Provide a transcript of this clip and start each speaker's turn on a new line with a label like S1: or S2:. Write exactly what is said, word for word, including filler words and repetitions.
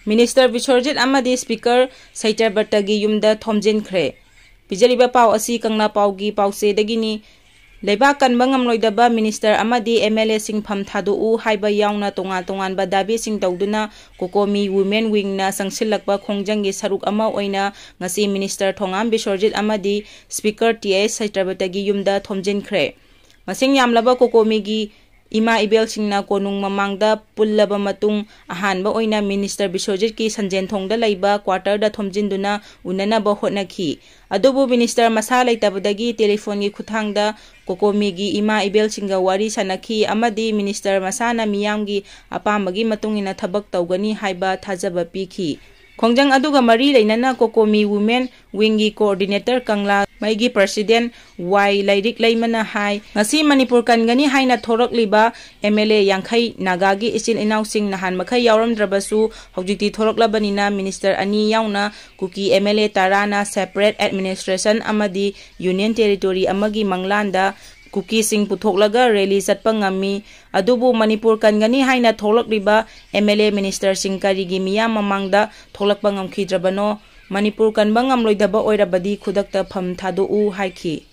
S1: Minister Bishorjit amadi Speaker Satyabrata gi yumda thomjinkhre. Pijaliba pau asi kangna pau gi pause dagini Leba kanba ngamloidaba Minister amadi M L A sing pham thadu u haiba yauna tonga tongan ba dabi sing tawduna kokomi women wing na sangsilakba khongjanggi saruk ama oina ngasi Minister Thongam Bishorjit amadi Speaker T S Satyabrata gi yumda thomjinkhre. Masing yamlaba kokomi gi Ima ibel singna konung mamangda pullaba matung ahanba oina Minister Bishorjit ki sanjen thongda laiba quarter da thomjinduna unana ba hotnakhi. Adobu Minister masa laitabadagi telephone gi khuthangda kokomi gi ima ibel singa wari sanakhi amadi Minister masana miyamgi apamagi matungina thabak tawgani haiba thajaba pikhi. Khongjang aduga mari leinana kokomi women wingi coordinator kangla maigi president Y lairik laimana hai ngasi Manipur kangani haina thorok liba M L A yangkhai nagagi isin inaw sing nahan makhai yawram drabasu hojikti thorok labanina minister ani yauna kuki M L A tarana separate administration amadi union territory amagi manglanda Kuki sing puthoklaga rally satpa ngami adubu Manipur kangani haina tholak riba M L A minister sing karigi miyam mamangda tholakpa ngamkhidrabano Manipur kanba ngamloidaba oirabadi khudakta pham thadu u haiki